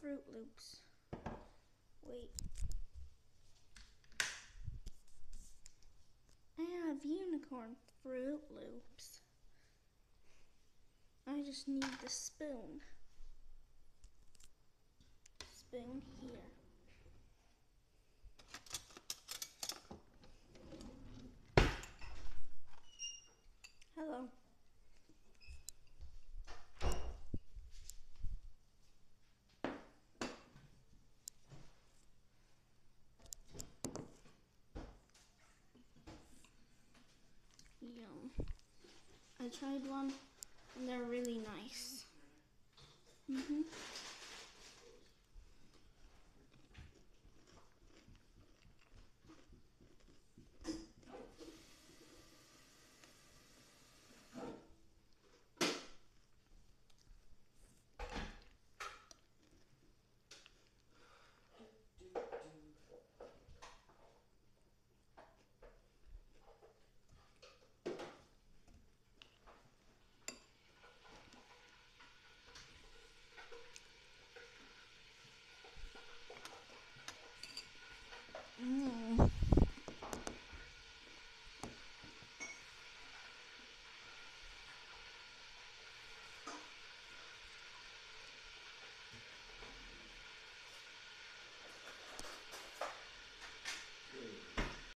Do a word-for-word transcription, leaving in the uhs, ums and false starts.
Fruit Loops. Wait. I have unicorn Fruit Loops. I just need the spoon. Spoon here. Hello. Yum. I tried one and they're really nice. Mm-hmm.